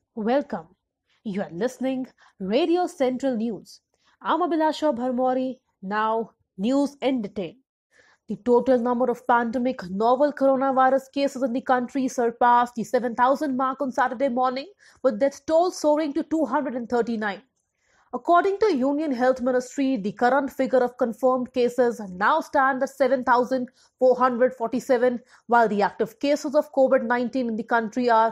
Welcome. You are listening Radio Central News. I'm Abhilasha Bharmouri. Now, news in detail. The total number of pandemic novel coronavirus cases in the country surpassed the 7,000 mark on Saturday morning, with death toll soaring to 239. According to Union Health Ministry, the current figure of confirmed cases now stand at 7,447, while the active cases of COVID-19 in the country are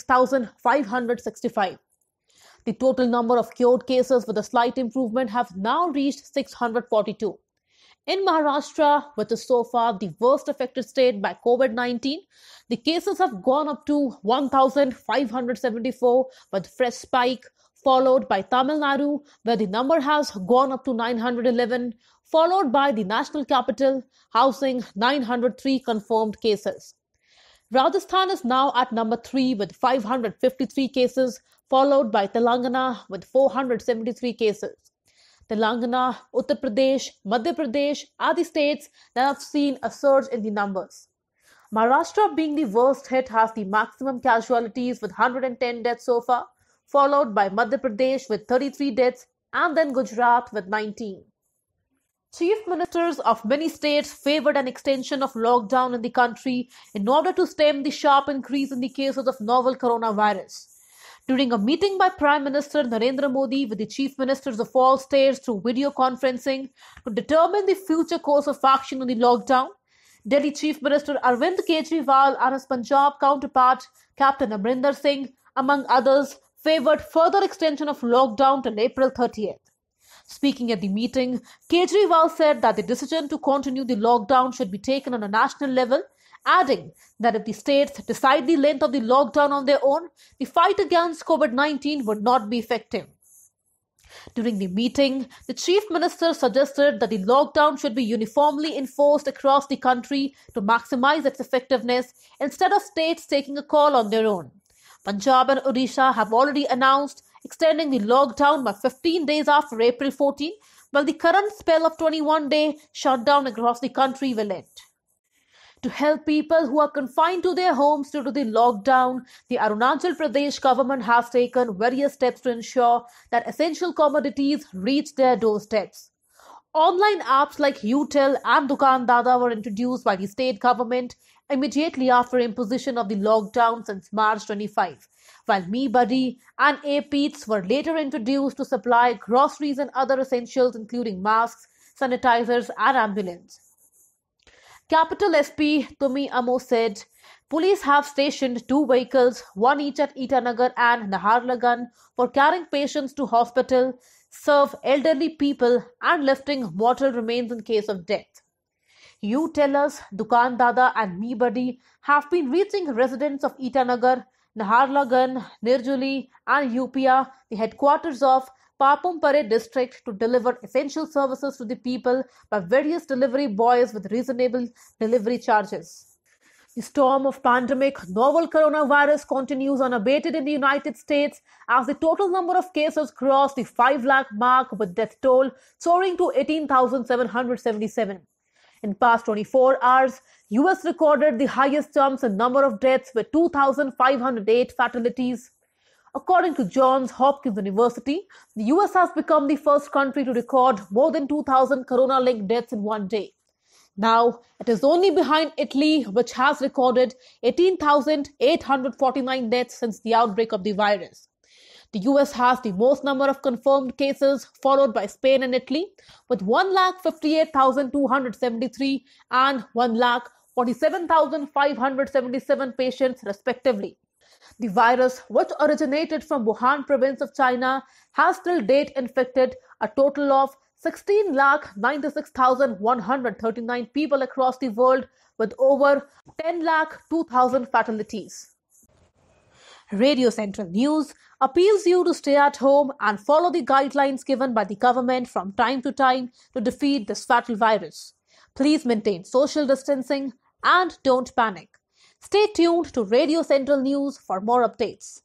6,565. The total number of cured cases with a slight improvement have now reached 642. In Maharashtra, which is so far the worst affected state by COVID-19, the cases have gone up to 1,574 with fresh spike, followed by Tamil Nadu, where the number has gone up to 911, followed by the national capital, housing 903 confirmed cases. Rajasthan is now at number 3 with 553 cases, followed by Telangana with 473 cases. Telangana, Uttar Pradesh, Madhya Pradesh are the states that have seen a surge in the numbers. Maharashtra, being the worst hit, has the maximum casualties with 110 deaths so far, followed by Madhya Pradesh with 33 deaths and then Gujarat with 19. Chief ministers of many states favored an extension of lockdown in the country in order to stem the sharp increase in the cases of novel coronavirus. During a meeting by Prime Minister Narendra Modi with the chief ministers of all states through video conferencing to determine the future course of action on the lockdown, Delhi Chief Minister Arvind Kejriwal and his Punjab counterpart Captain Amrinder Singh, among others, favored further extension of lockdown till April 30th. Speaking at the meeting, Kejriwal said that the decision to continue the lockdown should be taken on a national level, adding that if the states decide the length of the lockdown on their own, the fight against COVID-19 would not be effective. During the meeting, the Chief Minister suggested that the lockdown should be uniformly enforced across the country to maximize its effectiveness instead of states taking a call on their own. Punjab and Odisha have already announced extending the lockdown by 15 days after April 14, while the current spell of 21-day shutdown across the country will end. To help people who are confined to their homes due to the lockdown, the Arunachal Pradesh government has taken various steps to ensure that essential commodities reach their doorsteps. Online apps like UTel and Dukan Dada were introduced by the state government immediately after imposition of the lockdown since March 25, while Me Buddy and A-Peats were later introduced to supply groceries and other essentials including masks, sanitizers and ambulance. Capital SP Tumi Amo said, police have stationed 2 vehicles, one each at Itanagar and Naharlagan, for carrying patients to hospital, serve elderly people and lifting mortal remains in case of death. You tell us Dukan Dada and Me Buddy have been reaching residents of Itanagar, Naharlagan, Nirjuli and Upia, the headquarters of Papumpare district, to deliver essential services to the people by various delivery boys with reasonable delivery charges. The storm of pandemic novel coronavirus continues unabated in the United States as the total number of cases crossed the 5 lakh mark, with death toll soaring to 18,777. In past 24 hours, US recorded the highest jumps in number of deaths with 2,508 fatalities. According to Johns Hopkins University, the US has become the first country to record more than 2,000 corona-linked deaths in one day. Now, it is only behind Italy, which has recorded 18,849 deaths since the outbreak of the virus. The US has the most number of confirmed cases, followed by Spain and Italy, with 1,58,273 and 1,47,577 patients respectively. The virus, which originated from Wuhan province of China, has till date infected a total of 16,96,139 people across the world, with over 10,02,000 fatalities. Radio Central News appeals you to stay at home and follow the guidelines given by the government from time to time to defeat this fatal virus. Please maintain social distancing and don't panic. Stay tuned to Radio Central News for more updates.